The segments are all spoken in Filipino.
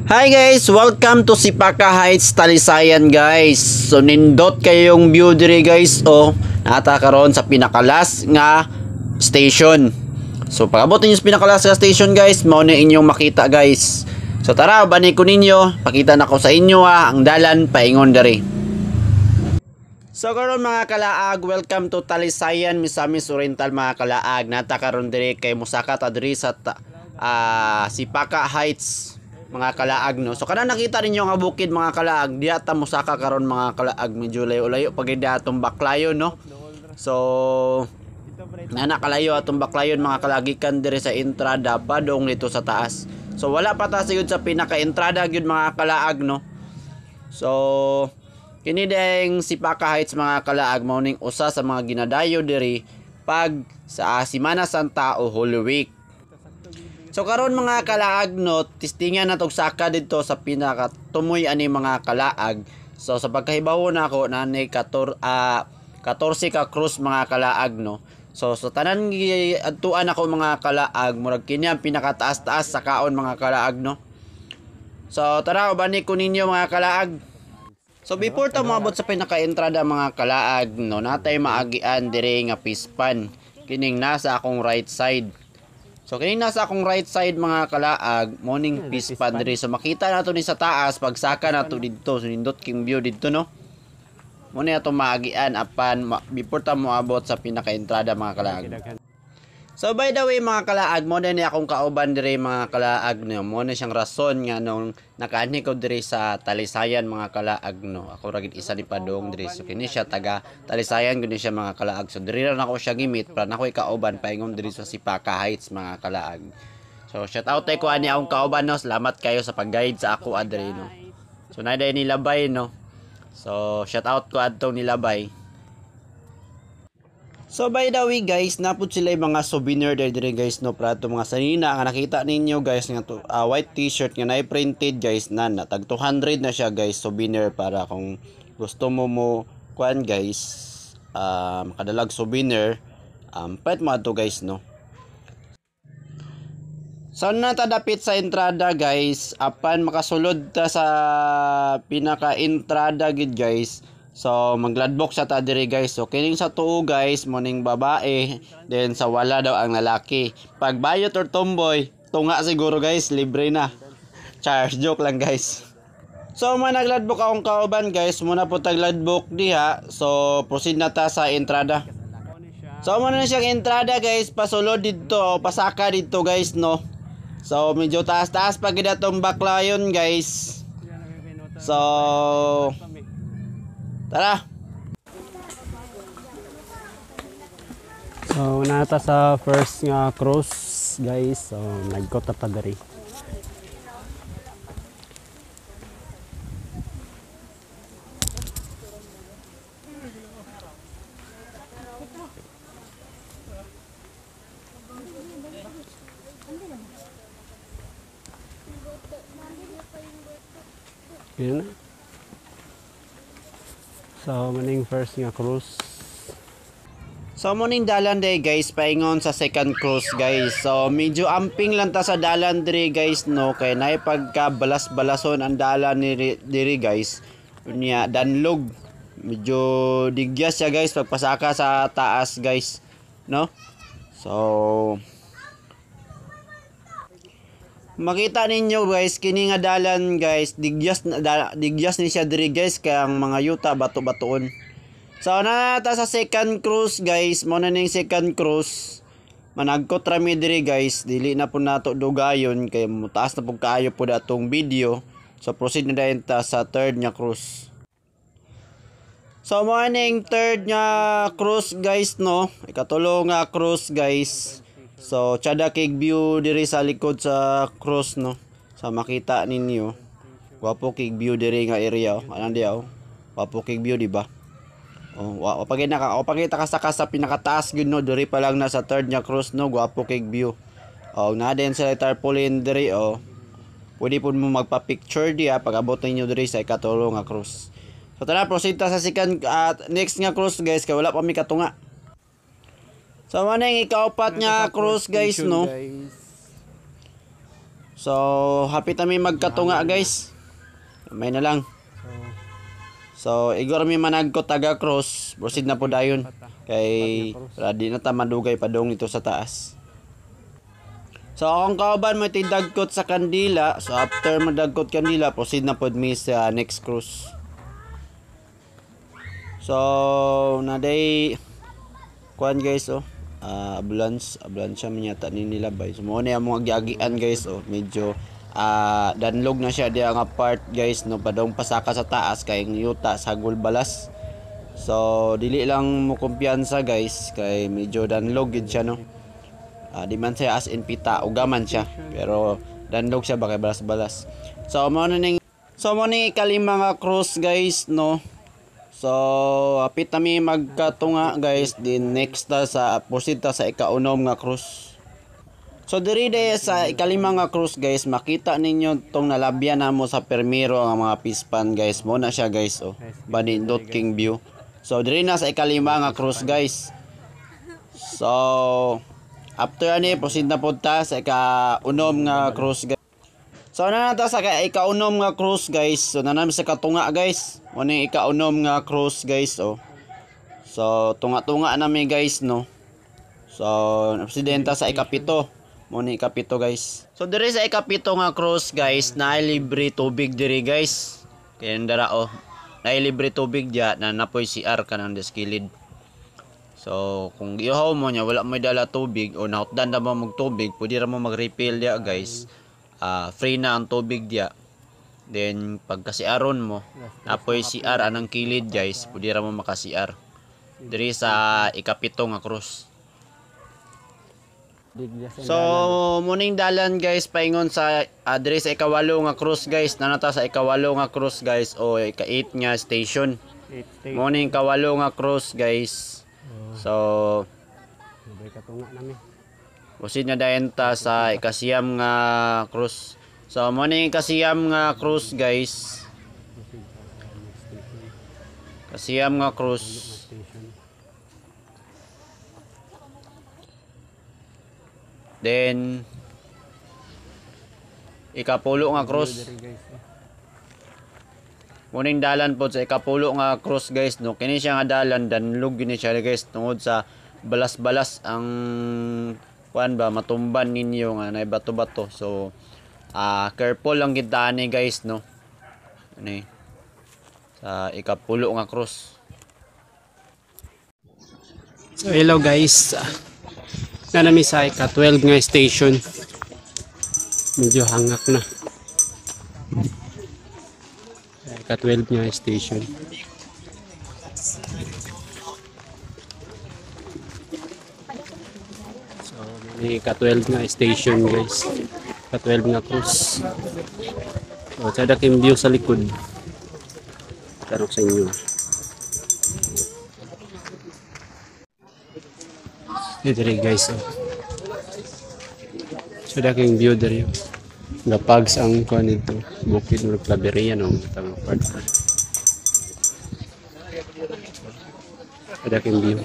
Hi guys, welcome to Sipaka Heights, Talisayan guys. So nindot kayong view diri guys nata karon sa pinakalas nga station. So pag-abot ninyo sa pinakalas nga station guys, mao na inyong makita guys. So tara, bani ko ninyo, pakita na ko sa inyo ang dalan paingon diri. So karon mga kalaag, welcome to Talisayan, Misamis Oriental mga kalaag. Nata karon diri kay musaka ta diri sa Sipaka Heights mga kalaag no. So kana nakita ninyo nga bukid mga kalaag, diha ta musaka karon mga kalaag, medyo layo-layo pag atong baklayon no. So nakalayo atong baklayon mga kalagikan diri sa entrada padong dito sa taas. So wala pa ta sigud sa pinaka-entrada gyud mga kalaag no. So kini deng Sipaka Heights mga kalaag mao ning usa sa mga ginadayo diri pag sa Semana Santa o Holy Week. So karon mga kalaag no, testingan natog saka dito sa pinaka tumoy ani mga kalaag. So sa pagkahibawo nako nanay 14 ka cruise mga kalaag no. So tanan adtuan ako mga kalaag, murag kini ang pinakataas-taas sa kaon mga kalaag no. So tara ubani ko ninyo mga kalaag. So before ta moabot sa pinaka-entrada mga kalaag no, natay maagian diri nga pispan. Kining nasa akong right side. So kining nasa akong right side mga kalaag, morning pispan diri. So makita nato ni sa taas pagsaka nato didto, so nindot king view didto no. Mo ni ato maagian apan before ta moabot sa pinaka-entrada mga kalaag. So by the way mga kalaag, mo na ni akong kauban diri mga kalaag no. Mo na siyang rason nga nung nakaani ko diri sa Talisayan mga kalaag no. Ako ra gid isa ni padong diri. So kini siya taga Talisayan gud siya mga kalaag. So diri ra nako siya gimit para nakoy kauban paingon diri sa Sipaka Heights mga kalaag. So shout out ko ani akong kauban no. Salamat kayo sa pag-guide sa ako adri no. So naday nilabay no. So shout out ko adtong nilabay. So by the way guys, napud sila yung mga souvenir diri guys no, para to mga sanina nga nakita ninyo guys nga to white t-shirt nga na printed guys na tag 200 na siya guys, souvenir para kung gusto mo kuan guys makadalag souvenir pwede mo ato guys no. So natadapit sa entrada guys, apan makasulod ta sa pinaka entrada gid guys. So magladbok sa ta diri guys. So kining sa tuo guys moning babae, then sa wala daw ang lalaki. Pag bayot or tomboy, tunga siguro guys, libre na. Charge, joke lang guys. So nagladbok akong kauban guys, muna po tagladbok diha. So proceed na ta sa entrada. So muna na siyang entrada guys, pasulod dito, pasaka dito guys no. So medyo taas-taas pag idatong baklayon guys. So tara. So nata sa first nga cruise guys. So nagkot ta diri. Yan. So maning first nga cruise. So morning dalan day guys, paingon sa second cruise guys. So medyo amping lang ta sa dalan diri guys no, kay naay pagka balas-balason ang dalan diri guys. Unya danlog. Medyo digyas siya guys pagpasaka sa taas guys no. So makita ninyo guys kini nga dalan guys, digyas ni siya diri guys kay ang mga yuta bato-batoon. So na ta sa second cruise guys, mo na ning second cruise. Managkot rami diri guys, dili na po nato dugayon kay mutaas na pud kaayo po datong video. So proceed na dayon ta sa third nga cruise. So mo ning third nga cruise guys no, ikatulo nga cruise guys. So tsada kay view diri sa likod sa cruise no. Sa makita ninyo, gwapo kay view diri nga area anan diaw. Gwapo kay view di ba? Pagkita ka sa pinakataas gyud no, diri pa lang na sa third nya cruise no, gwapo kay view. Na din sa tarpaulin diri pwede pud mo magpa-picture diha pag abot ninyo diri sa ikatulo nga cruise. So tara, proceed ta sa second next nga cruise guys kay wala pa mi katunga. So maneng ikaapat nga cruise guys no. So, happy kami magkatunga guys. May na lang. So, igor mi managko taga cross. Proceed na po dayon. Kay ready na ta madugay padong ito sa taas. So, akong kauban mo tidagkot sa kandila. So, after madagkot kandila, proceed na pod mi sa next cruise. So, naday kuan guys oh. Ambulance siya manyata ni nilabay. So, mo na yung mga giagian guys oh. Medyo danlog na siya diya nga part guys no, padong pasaka sa taas kay yuta sa balas. So, dili lang mo kumpiyansa guys kay medyo danlog gid siya no. Di man siya as in pita, ugaman siya. Pero danlog siya bakay balas-balas. So mo ni kalima nga cruise guys no. So hapit nami magkatunga guys, din next ta sa proceed ta sa ikaunom nga cruise. So diri sa ikalima nga cruise guys, makita ninyo tong nalabyan namo sa permiro ang mga pispan guys. Mo na siya guys oh. Banindot king view. So diri na sa ikalima nga cruise guys. So after ani proceed na pod ta sa ikaunom nga cruise guys. So na ta sa ikaunom nga cruise guys. So na namin sa katunga guys. Mo ni ikaunom nga cruise guys oh. So tunga-tunga nami guys no. So presidenta sa ikapito. Mo ni ikapito guys. So diri sa ikapito nga cruise guys, na libre tubig diri guys. Kaya dara oh. Na libre tubig dia na napoy CR kanang deskilid. So kung ihaw mo nya wala may dala tubig o nautdan na mo mag tubig, pwede ra mo mag-refill dia guys. Free na ang tubig dia. Then pagkasiaron mo, napoy CR anang kilid guys, pwede ra mo maka-CR. Diri sa ikapito nga cruise. So muning dalan guys paingon sa diri sa ikawalo nga cruise guys, nanata sa ikawalo nga cruise guys o ika-8 nga station. Muning kawalo nga cruise guys. So katunga nami. Proceed na dayon ta sa ikasiyam nga cruise. So mo ni ikasiyam nga cruise guys. Kasiyam nga cruise. Then ikapulo nga cruise. Muning dalan po sa ikapulo nga cruise guys no. Kini siya nga dalan danlog gini siya guys tungod sa balas-balas ang kuan ba matumban ninyo nga na bato-bato. So careful lang gid ani guys no. Ani sa ikapulo nga cruise. So hello guys. Na nami sa ika-12 nga station. Medyo hangak na. Ika-12 nga station. So may ika-12 nga station guys. Ika-12 nga cruise. So sada kim view sa likod. Tarok sa inyo. Dito rin guys oh. So daking view diri. Gapags ang kuan nito. Bukid ng Claveria no tawag part. So daking view.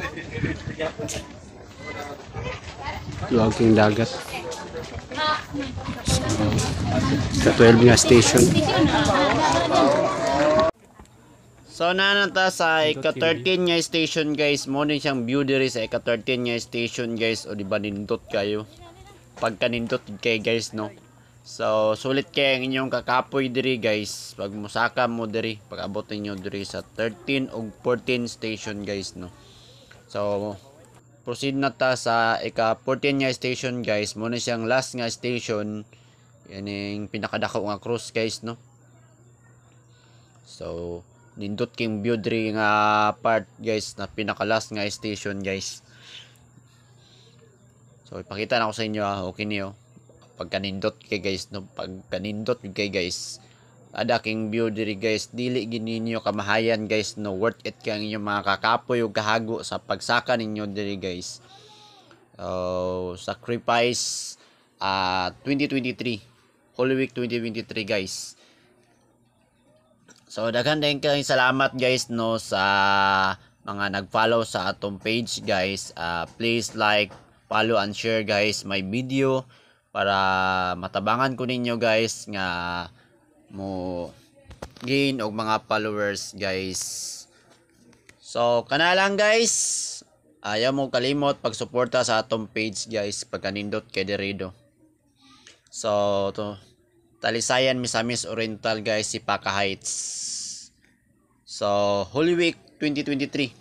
Luwag king dagat. So 12 nga station. So nanata sa ika-13 nga station guys. Mo din siyang view diri sa ika-13 nga station guys. O di ba nindot kayo? Pagka nindot kay guys no. So sulit kay ang inyong kakapoy diri guys. Pag musaka mo diri, pag abot niyo diri sa 13 ug 14 station guys no. So proceed na ta sa ika-14 nga station guys. Mo na siyang last nga station. Yan yung pinakadako nga cruise guys no. So nindot king view diri nga part guys na pinaka-last nga station guys. So ipakita na ko sa inyo okay niyo. Pagka nindot kay guys no, pagka nindot kay guys. Ada king view diri guys, dili gid ninyo kamahayan guys no, worth it kay ang inyong mga kakapoy ug kahago sa pagsaka ninyo diri guys. Sacrifice 2023 Holy Week 2023 guys. So daghan din kayong salamat guys no sa mga nag-follow sa atong page guys. Please like, follow and share guys my video para matabangan ko ninyo guys nga mo gain og mga followers guys. So kana lang guys, ayaw mo kalimot pagsuporta sa atong page guys pagkanindot kay dirido. So to Talisayan Misamis Oriental guys, Sipaka Heights. So Holy Week 2023.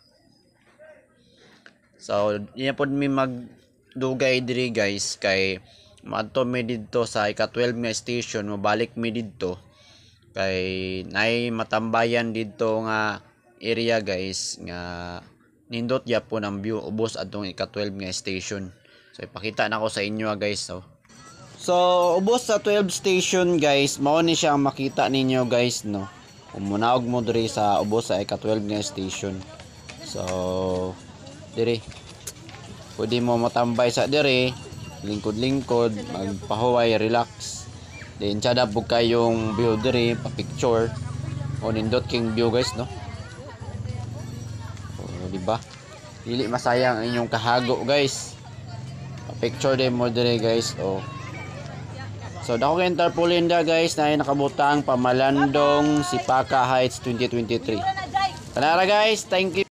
So diya pod mi magdugay diri guys kay madto mi didto sa ika-12 nga station, mabalik mi didto kay nay matambayan didto nga area guys nga nindot yapon ang view ubos adtong ika-12 nga station. So ipakita na ko sa inyo guys. So ubos sa 12 station guys, mao ni siya ang makita ninyo guys no. Umunaog mo diri sa ubos sa ika-12 nga station. So diri pwede mo matambay sa diri, lingkod-lingkod, magpahuway, relax. Then tsada po kayong view diri, pa-picture. O nindot king view guys no. O di ba? Dili masayang ang inyong kahago guys. Pa-picture din mo diri guys. O. So dako kay tarpaulin guys na ay nakabutang Pamalandong Sipaka Heights 2023. Tanara guys, thank you.